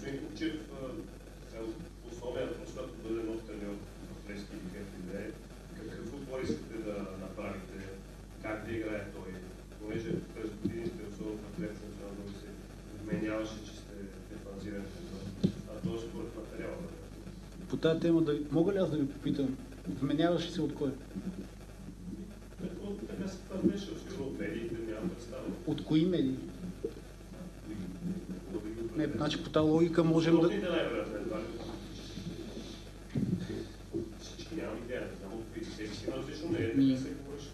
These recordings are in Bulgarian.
господин Купчев, условията, когато бъде нов треньор в Левски или както и да е, какъв отбор искате да направите, как да играе той? Понеже през годините, особено в атлетите национално, се вменяваше, че сте дефанзиран треньор, а то е според материала. По тази тема, мога ли аз да ви попитам, вменяваше се от кой? Така се твърдеше, сигурно от медиите, нямам представа. От кои медии? Не, значи по тази логика можем да... Всички нямам идея, не знам от кои всеки си има различно мнение, така се говореше.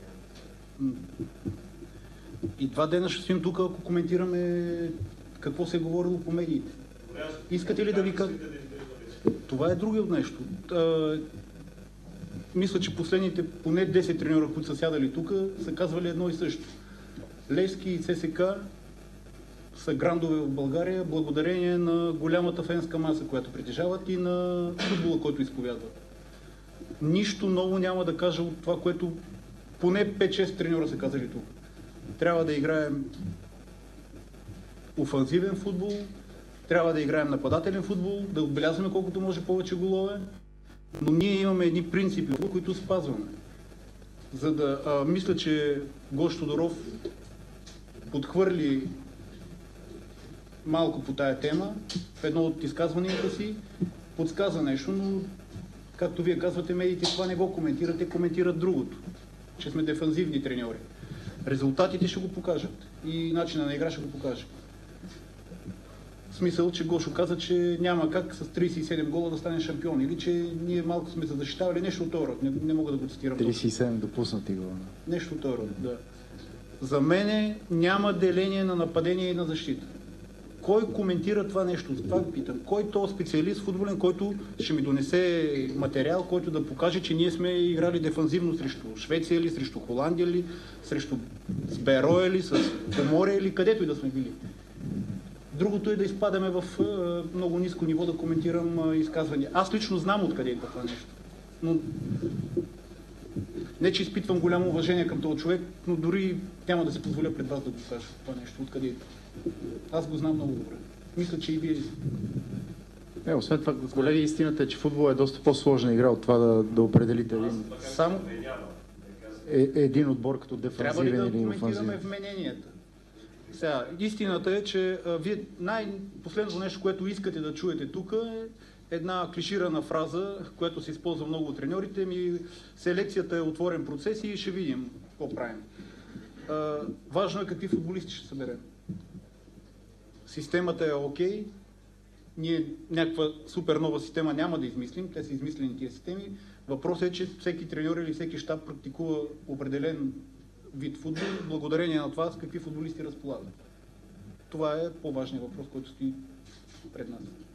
И 2 дена ще стоим тук, ако коментираме какво се е говорило по медиите. Искате ли да ви кажа? Това е другият нещо. Мисля, че последните поне 10 треньора, които са сядали тук, са казвали едно и също. Левски и ЦСК са грандове в България, благодарение на голямата фенска маса, която притежават и на футбола, който изповядват. Нищо ново няма да кажа от това, което поне 5-6 треньора са казали тук. Трябва да играем офанзивен футбол, трябва да играем нападателен футбол, да отбелязваме колкото може повече голове, но ние имаме едни принципи, които спазваме. За да мисля, че Гош Тодоров подхвърли малко по тая тема в едно от изказванията си, подсказа нещо, но както вие казвате, медиите това не го коментират, те коментират другото, че сме дефанзивни треньори. Резултатите ще го покажат и начина на игра ще го покаже. В смисъл, че Гошо каза, че няма как с 37 гола да стане шампион или че ние малко сме защитавали нещо от род. Не мога да го цитирам. 37 допуснати гола. Нещо от род, да. За мене няма деление на нападение и на защита. Кой коментира това нещо? За това питам. Кой то специалист футболен, който ще ми донесе материал, който да покаже, че ние сме играли дефанзивно срещу Швеция или срещу Холандия или срещу Бероя или с Поморие или където и да сме били. Другото е да изпадаме в много ниско ниво да коментирам изказвания. Аз лично знам откъде идва това нещо. Но не, че изпитвам голямо уважение към този човек, но дори няма да се позволя пред вас да го кажа това нещо, откъде идва. Аз го знам много добре. Мисля, че и вие. Освен това, колеги, истината е, че футбол е доста по-сложна игра от това да определите един отбор като дефанзивен или офанзивен. Трябва ли да коментираме вмененията? Сега, истината е, че вие последното нещо, което искате да чуете тук е една клиширана фраза, която се използва много от треньорите ми. Селекцията е отворен процес и ще видим какво правим. Важно е какви футболисти ще съберем. Системата е окей. Ние някаква супер нова система няма да измислим. Те са измислени тия системи. Въпросът е, че всеки треньор или всеки щаб практикува определен вид футбол, благодарение на това с какви футболисти разполагат. Това е по-важният въпрос, който стои пред нас.